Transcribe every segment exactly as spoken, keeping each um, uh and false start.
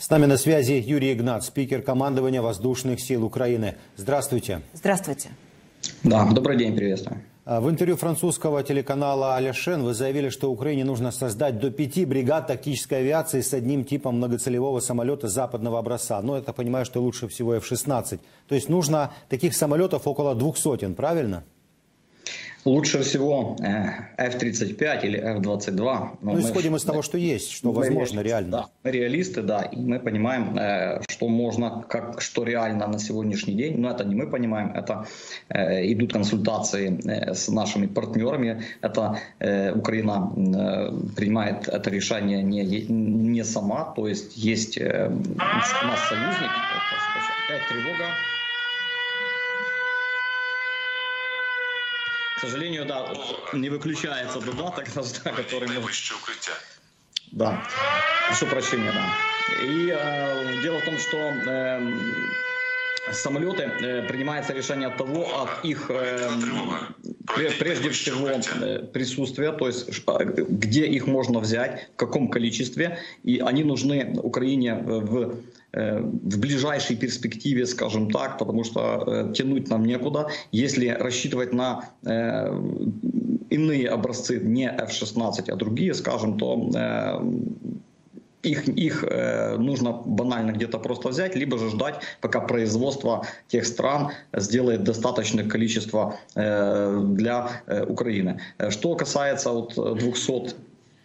С нами на связи Юрий Игнат, спикер командования Воздушных сил Украины. Здравствуйте. Здравствуйте. Да, добрый день, приветствую. В интервью французского телеканала «Ля Шен» вы заявили, что Украине нужно создать до пяти бригад тактической авиации с одним типом многоцелевого самолета западного образца. Но я так понимаю, что лучше всего эф шестнадцать. То есть нужно таких самолетов около двух сотен, правильно? Лучше всего эф тридцать пять или эф двадцать два. Ну, исходим из того, что есть, что возможно, реально. Да, мы реалисты, да, и мы понимаем, что можно, как, что реально на сегодняшний день. Но это не мы понимаем, это идут консультации с нашими партнерами. Это Украина принимает это решение не, не сама, то есть есть у нас союзник. Опять тревога. К сожалению, да, не выключается додаток, который мы... Да, прошу прощения, да. И э, дело в том, что э, самолеты, э, принимается решение от того, от их, э, прежде всего, э, присутствия, то есть где их можно взять, в каком количестве, и они нужны Украине в... в ближайшей перспективе, скажем так, потому что э, тянуть нам некуда. Если рассчитывать на э, иные образцы, не эф шестнадцать, а другие, скажем, то э, их, их э, нужно банально где-то просто взять, либо же ждать, пока производство тех стран сделает достаточное количество э, для э, Украины. Что касается вот двухсот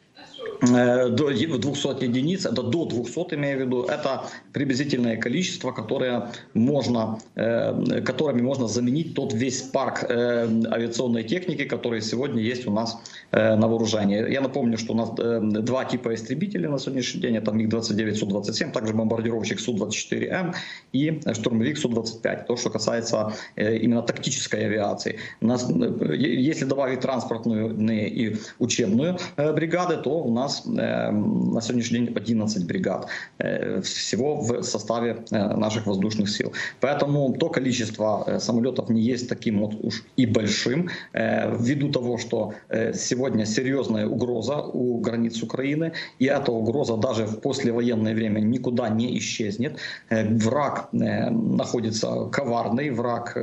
до двухсот единиц, это до двухсот, имею в виду, это приблизительное количество, которое можно, э, которыми можно заменить тот весь парк э, авиационной техники, который сегодня есть у нас э, на вооружении. Я напомню, что у нас э, два типа истребителей на сегодняшний день, это миг двадцать девять, Су двадцать семь, также бомбардировщик Су двадцать четыре М и штурмовик Су двадцать пять, то, что касается э, именно тактической авиации. У нас, э, если добавить транспортную и учебную э, бригады, то у нас на сегодняшний день одиннадцать бригад всего в составе наших воздушных сил. Поэтому то количество самолетов не есть таким вот уж и большим, ввиду того, что сегодня серьезная угроза у границ Украины, и эта угроза даже в послевоенное время никуда не исчезнет. Враг находится коварный, враг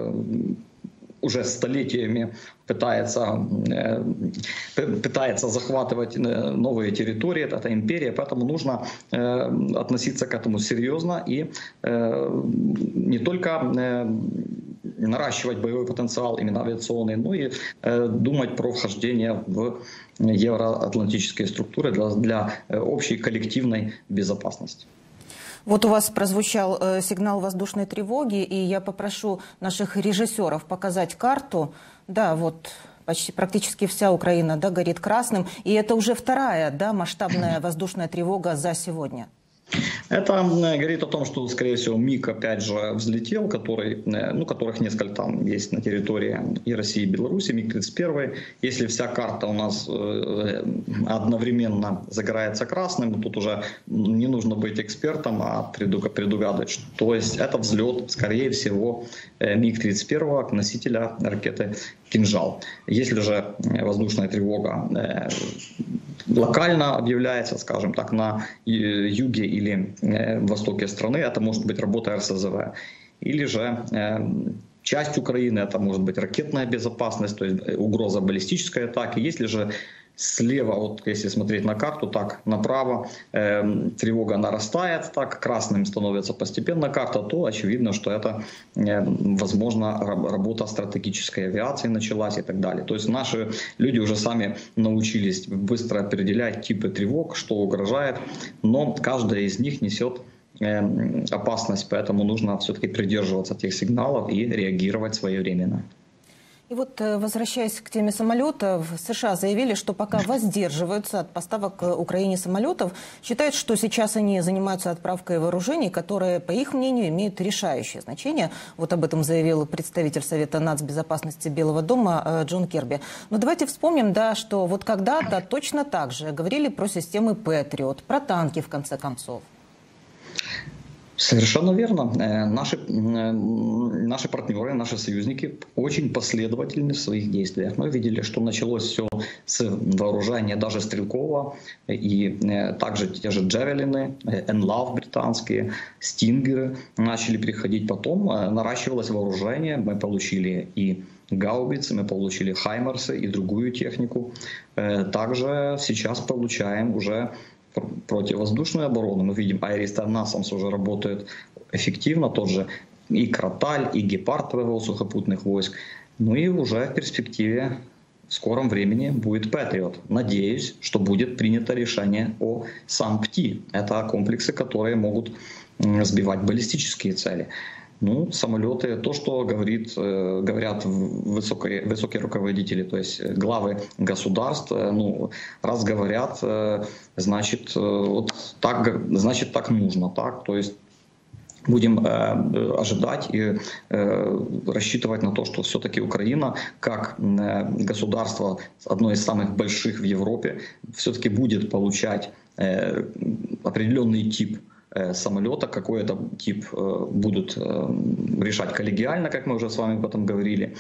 уже столетиями пытается, пытается захватывать новые территории, это империя, поэтому нужно относиться к этому серьезно и не только наращивать боевой потенциал именно авиационный, но и думать про вхождение в евроатлантические структуры для, для общей коллективной безопасности. Вот у вас прозвучал э, сигнал воздушной тревоги, и я попрошу наших режиссеров показать карту. Да, вот почти практически вся Украина, да, горит красным. И это уже вторая, да, масштабная воздушная тревога за сегодня. Это говорит о том, что, скорее всего, МиГ опять же взлетел, который, ну, которых несколько там есть на территории и России, и Беларуси, миг тридцать один. Если вся карта у нас одновременно загорается красным, тут уже не нужно быть экспертом, а предугадывать. То есть это взлет, скорее всего, миг тридцать один, носителя ракеты «Кинжал». Если же воздушная тревога локально объявляется, скажем так, на юге или востоке страны, это может быть работа эр эс зэ вэ. Или же часть Украины, это может быть ракетная безопасность, то есть угроза баллистической атаки. Если же слева, вот если смотреть на карту, так направо, э, тревога нарастает, так красным становится постепенно карта, то очевидно, что это, э, возможно, работа стратегической авиации началась и так далее. То есть наши люди уже сами научились быстро определять типы тревог, что угрожает, но каждая из них несет э, опасность, поэтому нужно все-таки придерживаться тех сигналов и реагировать своевременно. И вот, возвращаясь к теме самолетов, США заявили, что пока воздерживаются от поставок Украине самолетов, считают, что сейчас они занимаются отправкой вооружений, которые, по их мнению, имеют решающее значение. Вот об этом заявил представитель Совета нацбезопасности Белого дома Джон Кирби. Но давайте вспомним, да, что вот когда-то точно так же говорили про системы Патриот, про танки, в конце концов. Совершенно верно. Наши, наши партнеры, наши союзники очень последовательны в своих действиях. Мы видели, что началось все с вооружения даже стрелкового, и также те же джавелины, энлав британские, стингеры начали приходить. Потом наращивалось вооружение, мы получили и гаубицы, мы получили хаймерсы и другую технику. Также сейчас получаем уже противовоздушную оборону. Мы видим, Айрис-Р Насамс уже работает эффективно, тот же и Кроталь, и Гепард ПВО сухопутных войск. Ну и уже в перспективе в скором времени будет Патриот. Надеюсь, что будет принято решение о САМ-ПТИ. Это комплексы, которые могут сбивать баллистические цели. Ну, самолеты, то, что говорит, говорят высокие, высокие руководители, то есть главы государств, ну, раз говорят, значит, вот так, значит, так нужно, так, то есть будем э, ожидать и э, рассчитывать на то, что все-таки Украина, как э, государство, одно из самых больших в Европе, все-таки будет получать э, определенный тип самолета, какой это тип будут решать коллегиально, как мы уже с вами об этом говорили.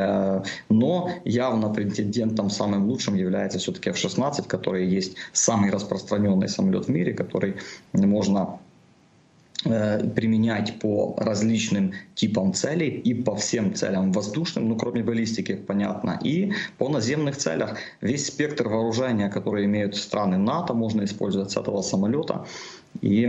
Но явно претендентом самым лучшим является все-таки эф шестнадцать, который есть самый распространенный самолет в мире, который можно применять по различным типам целей и по всем целям воздушным, ну кроме баллистики, понятно, и по наземных целях. Весь спектр вооружения, который имеют страны НАТО, можно использовать с этого самолета. И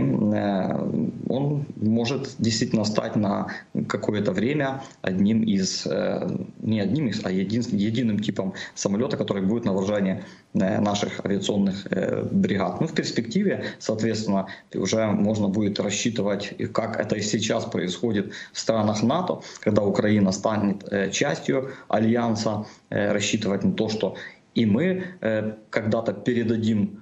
он может действительно стать на какое-то время одним из, не одним из, а един, единым типом самолета, который будет на вооружении наших авиационных бригад. Ну, в перспективе, соответственно, уже можно будет рассчитывать, как это и сейчас происходит в странах НАТО, когда Украина станет частью альянса, рассчитывать на то, что и мы когда-то передадим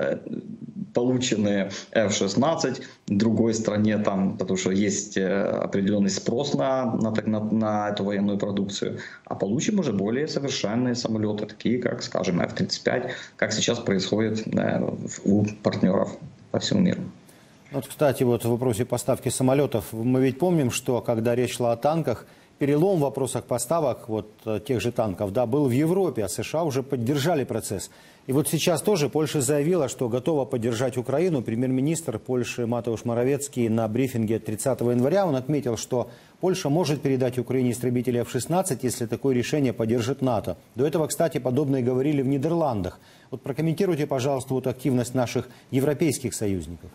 полученные эф шестнадцать другой стране, там, потому что есть определенный спрос на, на, на, на эту военную продукцию, а получим уже более совершенные самолеты, такие как, скажем, эф тридцать пять, как сейчас происходит у партнеров по всему миру. Вот, кстати, вот в вопросе поставки самолетов, мы ведь помним, что когда речь шла о танках, перелом в вопросах поставок вот тех же танков, да, был в Европе, а США уже поддержали процесс. И вот сейчас тоже Польша заявила, что готова поддержать Украину. Премьер-министр Польши Матeusz Моровецкий на брифинге тридцатого января он отметил, что Польша может передать Украине истребители эф шестнадцать, если такое решение поддержит НАТО. До этого, кстати, подобное говорили в Нидерландах. Вот прокомментируйте, пожалуйста, вот активность наших европейских союзников.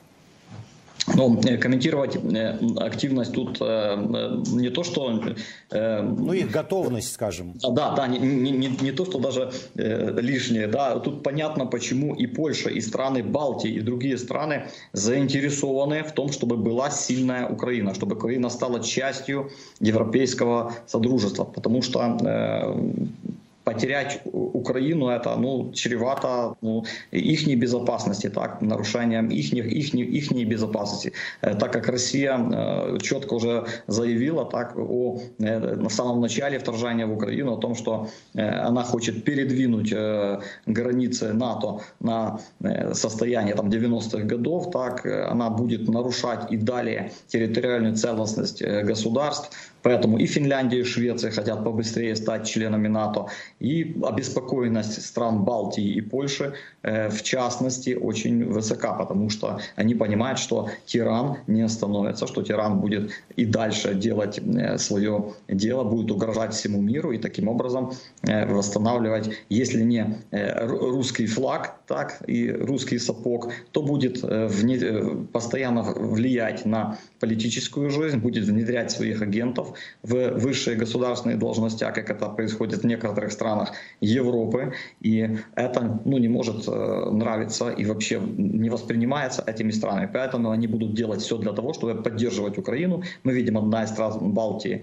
Ну, комментировать активность тут не то, что... Ну, их готовность, скажем. Да, да, не, не, не то, что даже лишнее. Да, тут понятно, почему и Польша, и страны Балтии, и другие страны заинтересованы в том, чтобы была сильная Украина, чтобы Украина стала частью европейского содружества. Потому что... потерять Украину это, ну, чревато, ну, ихней безопасности, так, нарушением ихних, ихней, ихней безопасности, так как Россия четко уже заявила, так, о, на самом начале вторжения в Украину, о том, что она хочет передвинуть границы НАТО на состояние там девяностых годов, так, она будет нарушать и далее территориальную целостность государств. Поэтому и Финляндия, и Швеция хотят побыстрее стать членами НАТО. И обеспокоенность стран Балтии и Польши, в частности, очень высока, потому что они понимают, что тиран не остановится, что тиран будет и дальше делать свое дело, будет угрожать всему миру и таким образом восстанавливать, если не русский флаг, так и русский сапог, то будет постоянно влиять на политическую жизнь, будет внедрять своих агентов в высшие государственные должности, как это происходит в некоторых странах Европы. И это, ну, не может нравиться и вообще не воспринимается этими странами. Поэтому они будут делать все для того, чтобы поддерживать Украину. Мы видим, одна из стран Балтии,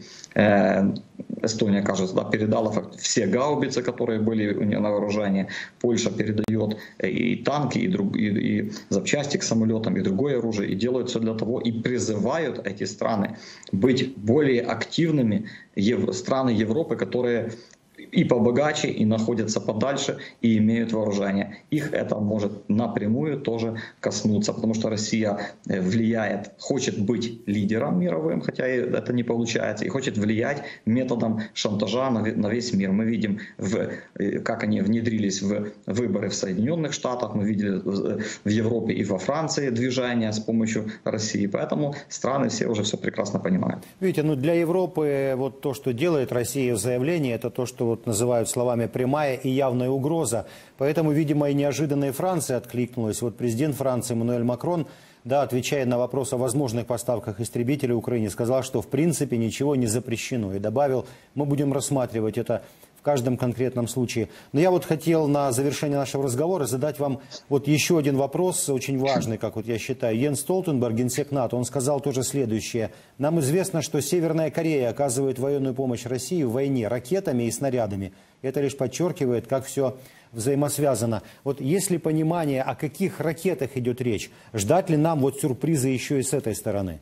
Эстония, кажется, да, передала все гаубицы, которые были у нее на вооружении. Польша передает и танки, и, друг, и, и запчасти к самолетам, и другое оружие. И делают все для того, и призывают эти страны быть более активными, страны Европы, которые и побогаче, и находятся подальше, и имеют вооружение. Их это может напрямую тоже коснуться, потому что Россия влияет, хочет быть лидером мировым, хотя и это не получается, и хочет влиять методом шантажа на весь мир. Мы видим, в, как они внедрились в выборы в Соединенных Штатах, мы видели в Европе и во Франции движение с помощью России, поэтому страны все уже все прекрасно понимают. Видите, ну для Европы вот то, что делает Россия в заявлении, это то, что вот называют словами прямая и явная угроза. Поэтому, видимо, и неожиданно и Франция откликнулась. Вот президент Франции Эммануэль Макрон, да, отвечая на вопрос о возможных поставках истребителей Украине, сказал, что в принципе ничего не запрещено. И добавил, мы будем рассматривать это в каждом конкретном случае. Но я вот хотел на завершение нашего разговора задать вам вот еще один вопрос, очень важный, как вот я считаю. Йенс Столтенберг, генсек НАТО, он сказал тоже следующее. Нам известно, что Северная Корея оказывает военную помощь России в войне ракетами и снарядами. Это лишь подчеркивает, как все взаимосвязано. Вот есть ли понимание, о каких ракетах идет речь? Ждать ли нам вот сюрпризы еще и с этой стороны?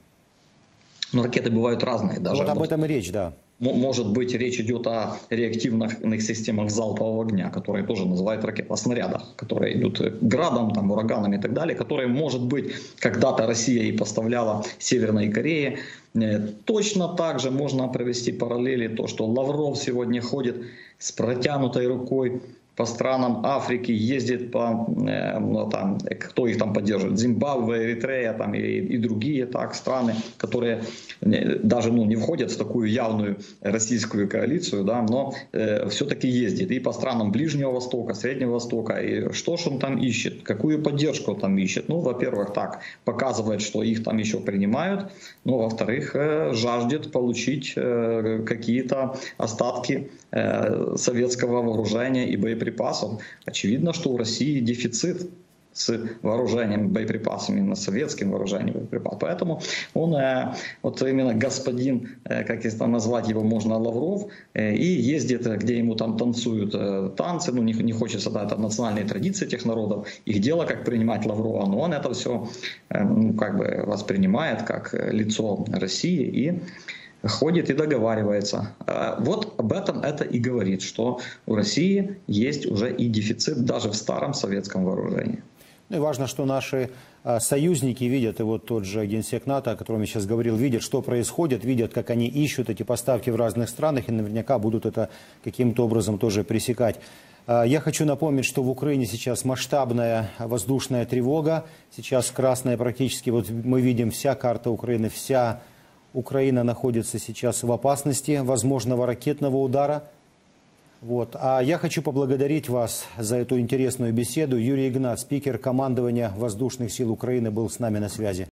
Ну, ракеты бывают разные. Даже вот об этом и речь, да. Может быть, речь идет о реактивных системах залпового огня, которые тоже называют ракеты, о снарядах, которые идут градом, там, ураганами и так далее, которые, может быть, когда-то Россия и поставляла Северной Корее. Точно так же можно провести параллели, то, что Лавров сегодня ходит с протянутой рукой по странам Африки, ездит по, ну, там, кто их там поддерживает, Зимбабве, Эритрея там, и, и другие так, страны, которые даже ну, не входят в такую явную российскую коалицию, да, но э, все-таки ездит и по странам Ближнего Востока, Среднего Востока. И что же он там ищет, какую поддержку он там ищет? Ну, во-первых, так, показывает, что их там еще принимают, но, во-вторых, э, жаждет получить э, какие-то остатки э, советского вооружения и боеприпасов. Припасов. Очевидно, что у России дефицит с вооружением, боеприпасами, именно советским вооружением боеприпасов. Поэтому он, вот именно господин, как это назвать его можно, Лавров, и ездит, где ему там танцуют танцы, ну не, не хочется, да, это национальные традиции этих народов, их дело, как принимать Лаврова, но он это все, ну, как бы воспринимает как лицо России и ходит и договаривается. Вот об этом это и говорит, что у России есть уже и дефицит даже в старом советском вооружении. Ну и важно, что наши союзники видят, и вот тот же генсек НАТО, о котором я сейчас говорил, видят, что происходит, видят, как они ищут эти поставки в разных странах, и наверняка будут это каким-то образом тоже пресекать. Я хочу напомнить, что в Украине сейчас масштабная воздушная тревога, сейчас красная практически, вот мы видим вся карта Украины, вся Украина находится сейчас в опасности возможного ракетного удара. Вот. А я хочу поблагодарить вас за эту интересную беседу. Юрий Игнат, спикер командования Воздушных сил Украины, был с нами на связи.